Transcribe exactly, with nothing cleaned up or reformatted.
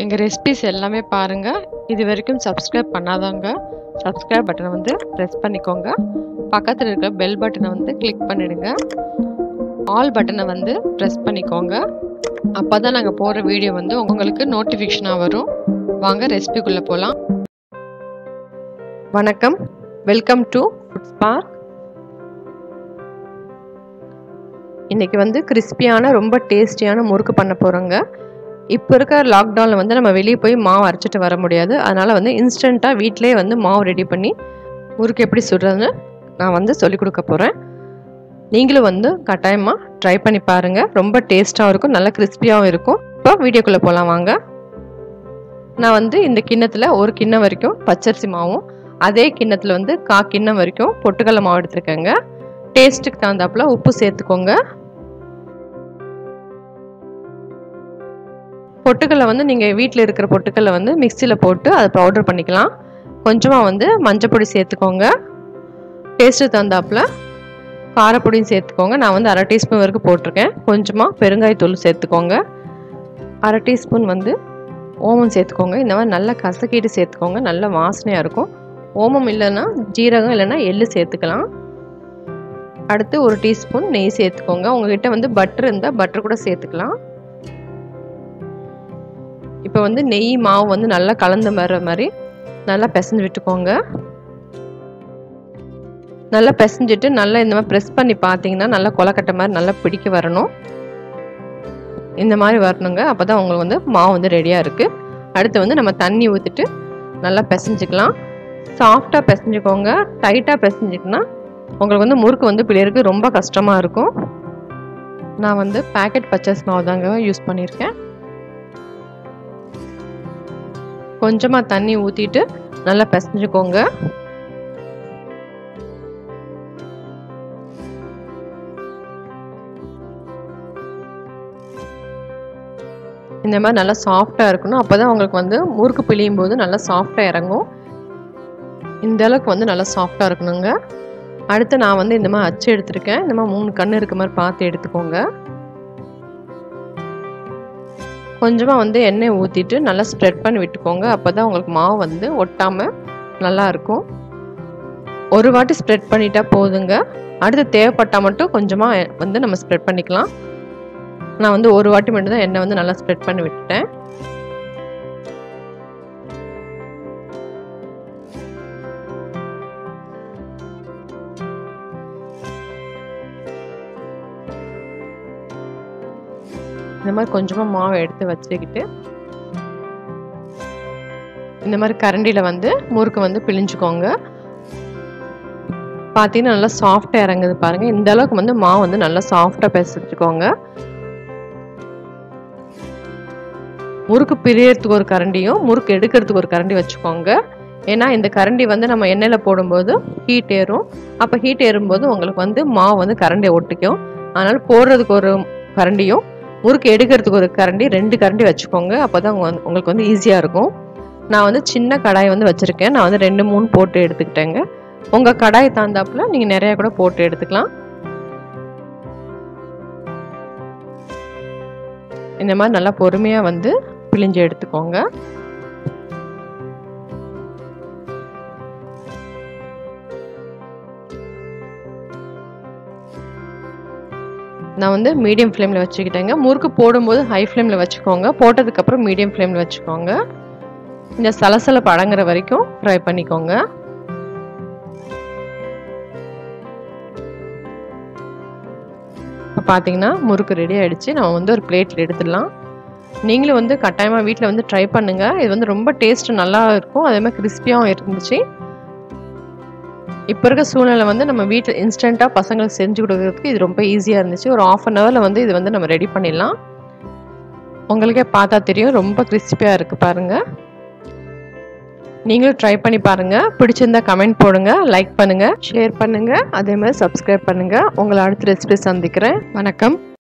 எங்கள் ரெசிபிஸ் எல்லாமே பாருங்கள். இது வரைக்கும் சப்ஸ்கிரைப் பண்ணாதவங்க சப்ஸ்கிரைப் பட்டனை வந்து ப்ரெஸ் பண்ணிக்கோங்க. பக்கத்தில் இருக்கிற பெல் பட்டனை வந்து கிளிக் பண்ணிடுங்க. ஆல் பட்டனை வந்து ப்ரெஸ் பண்ணிக்கோங்க. அப்போ தான் நாங்கள் போடுற வீடியோ வந்து உங்களுக்கு நோட்டிஃபிகேஷனாக வரும். வாங்க ரெசிபிக்குள்ளே போகலாம். வணக்கம், வெல்கம் டு ஃபுட் ஸ்பார்க். இன்றைக்கி வந்து கிறிஸ்பியான ரொம்ப டேஸ்டியான முறுக்கு பண்ண போகிறோங்க. இப்போ இருக்கிற லாக்டவுனில் வந்து நம்ம வெளியே போய் மாவு அரைச்சிட்டு வர முடியாது. அதனால் வந்து இன்ஸ்டண்ட்டாக வீட்டிலே வந்து மாவு ரெடி பண்ணி முறுக்கு எப்படி சுடுறதுன்னு நான் வந்து சொல்லிக் கொடுக்க போகிறேன். நீங்களும் வந்து கட்டாயமாக ட்ரை பண்ணி பாருங்கள். ரொம்ப டேஸ்ட்டாகவும் இருக்கும், நல்லா கிறிஸ்பியாகவும் இருக்கும். இப்போ வீடியோக்குள்ளே போகலாம் வாங்க. நான் வந்து இந்த கிண்ணத்தில் ஒரு கிண்ணம் வரைக்கும் பச்சரிசி மாவும், அதே கிண்ணத்தில் வந்து கா கிண்ணம் வரைக்கும் பொட்டுக்கடலை மாவு எடுத்துருக்கேங்க. டேஸ்ட்டுக்கு தகுந்தாப்புல உப்பு சேர்த்துக்கோங்க. பொட்டுக்கடலை வந்து நீங்கள் வீட்டில் இருக்கிற பொட்டுக்கடலை வந்து மிக்சியில் போட்டு அதை பவுடர் பண்ணிக்கலாம். கொஞ்சமாக வந்து மஞ்சப்பொடி சேர்த்துக்கோங்க. டேஸ்ட்டு தகுந்தாப்புல காரப்பொடியும் சேர்த்துக்கோங்க. நான் வந்து அரை டீஸ்பூன் வரைக்கும் போட்டிருக்கேன். கொஞ்சமாக பெருங்காயத்தூள் சேர்த்துக்கோங்க. அரை டீஸ்பூன் வந்து ஓமம் சேர்த்துக்கோங்க. இந்த மாதிரி நல்லா கசக்கிட்டு சேர்த்துக்கோங்க, நல்ல வாசனையாக இருக்கும். ஓமம் இல்லைன்னா ஜீரகம் இல்லைன்னா எள்ளு சேர்த்துக்கலாம். அடுத்து ஒரு டீஸ்பூன் நெய் சேர்த்துக்கோங்க. உங்ககிட்ட வந்து பட்டர் இருந்தால் பட்டர் கூட சேர்த்துக்கலாம். இப்போ வந்து நெய் மாவு வந்து நல்லா கலந்து வர மாதிரி நல்லா பிசைஞ்சு விட்டுக்கோங்க. நல்லா பிசைஞ்சிட்டு நல்லா இந்த மாதிரி ப்ரெஸ் பண்ணி பார்த்தீங்கன்னா நல்லா கொலக்கட்டை மாதிரி நல்லா பிடிக்க வரணும். இந்த மாதிரி வரணுங்க. அப்போ தான் உங்களுக்கு வந்து மாவு வந்து ரெடியாக இருக்குது. அடுத்து வந்து நம்ம தண்ணி ஊற்றிட்டு நல்லா பிசைஞ்சிக்கலாம். சாஃப்டாக பிசைஞ்சிக்கோங்க. டைட்டாக பிசைஞ்சிக்கினா உங்களுக்கு வந்து முறுக்கு வந்து பிள்ளைகளுக்கு ரொம்ப கஷ்டமாக இருக்கும். நான் வந்து பேக்கெட் பச்சரிசி மாவு தாங்க யூஸ் பண்ணியிருக்கேன். கொஞ்சமாக தண்ணி ஊற்றிட்டு நல்லா பிசைஞ்சுக்கோங்க. இந்த மாதிரி நல்லா சாஃப்டாக இருக்கணும். அப்போ தான் உங்களுக்கு வந்து முறுக்கு பிழியும் போது நல்லா சாஃப்டாக இறங்கும். இந்த அளவுக்கு வந்து நல்லா சாஃப்டாக இருக்கணுங்க. அடுத்து நான் வந்து இந்த மாதிரி அச்சு எடுத்துருக்கேன். இந்த மாதிரி மூணு கண் இருக்க மாதிரி பார்த்து எடுத்துக்கோங்க. கொஞ்சமாக வந்து எண்ணெய் ஊற்றிட்டு நல்லா ஸ்ப்ரெட் பண்ணி விட்டுக்கோங்க. அப்போ தான் உங்களுக்கு மாவு வந்து ஒட்டாமல் நல்லாயிருக்கும். ஒரு வாட்டி ஸ்ப்ரெட் பண்ணிட்டா போதுங்க. அடுத்து தேவைப்பட்டால் மட்டும் கொஞ்சமாக வந்து நம்ம ஸ்ப்ரெட் பண்ணிக்கலாம். நான் வந்து ஒரு வாட்டி மட்டும் தான் எண்ணெய் வந்து நல்லா ஸ்ப்ரெட் பண்ணி விட்டுட்டேன். இந்த மாதிரி கொஞ்சமாக மாவை எடுத்து வச்சுக்கிட்டு இந்த மாதிரி கரண்டியில் வந்து முறுக்கு வந்து பிழிஞ்சுக்கோங்க. பார்த்தீங்கன்னா நல்லா சாஃப்டாக இறங்குது பாருங்கள். இந்த அளவுக்கு வந்து மாவு வந்து நல்லா சாஃப்டாக பிசைஞ்சுக்கோங்க. முறுக்கு பிரியறதுக்கு ஒரு கரண்டியும் முறுக்கு எடுக்கிறதுக்கு ஒரு கரண்டி வச்சுக்கோங்க. ஏன்னா இந்த கரண்டி வந்து நம்ம எண்ணெயில் போடும்போது ஹீட் ஏறும். அப்போ ஹீட் ஏறும்போது உங்களுக்கு வந்து மாவு வந்து கரண்டியை ஒட்டிக்கும். அதனால் போடுறதுக்கு ஒரு கரண்டியும் முறுக்கு எடுக்கிறதுக்கு ஒரு கரண்டி, ரெண்டு கரண்டி வச்சுக்கோங்க. அப்போ தான் உங்களுக்கு வந்து ஈஸியாக இருக்கும். நான் வந்து சின்ன கடாய் வந்து வச்சுருக்கேன். நான் வந்து ரெண்டு மூணு போட்டு எடுத்துக்கிட்டேங்க. உங்கள் கடாயை தாந்தாப்புல நீங்கள் நிறையா கூட போட்டு எடுத்துக்கலாம். இந்த மாதிரி நல்லா பொறுமையாக வந்து பிழிஞ்சு எடுத்துக்கோங்க. நான் வந்து மீடியம் ஃப்ளேமில் வச்சுக்கிட்டேங்க. முறுக்கு போடும்போது ஹை ஃப்ளேமில் வச்சுக்கோங்க. போட்டதுக்கப்புறம் மீடியம் ஃப்ளேமில் வச்சுக்கோங்க. இந்த சலசலப்பு அடங்குற வரைக்கும் ஃப்ரை பண்ணிக்கோங்க. இப்போ பார்த்தீங்கன்னா முறுக்கு ரெடி ஆகிடுச்சு. நம்ம வந்து ஒரு பிளேட்டில் எடுத்துடலாம். நீங்களும் வந்து கட்டாயமாக வீட்டில் வந்து ட்ரை பண்ணுங்கள். இது வந்து ரொம்ப டேஸ்ட்டு நல்லா இருக்கும். அதே மாதிரி கிறிஸ்பியாகவும் இருந்துச்சு. இப்போ இருக்க சூழ்நிலை வந்து நம்ம வீட்டில் இன்ஸ்டண்ட்டாக பசங்களுக்கு செஞ்சு கொடுக்குறதுக்கு இது ரொம்ப ஈஸியாக இருந்துச்சு. ஒரு ஆஃப் அன் ஹவரில் வந்து இது வந்து நம்ம ரெடி பண்ணிடலாம். உங்களுக்கே பார்த்தா தெரியும் ரொம்ப கிறிஸ்பியாக இருக்குது பாருங்கள். நீங்களும் ட்ரை பண்ணி பாருங்கள். பிடிச்சிருந்தா கமெண்ட் போடுங்க, லைக் பண்ணுங்கள், ஷேர் பண்ணுங்கள், அதே மாதிரி சப்ஸ்கிரைப் பண்ணுங்கள். உங்களை அடுத்த ரெசிபி சந்திக்கிறேன். வணக்கம்.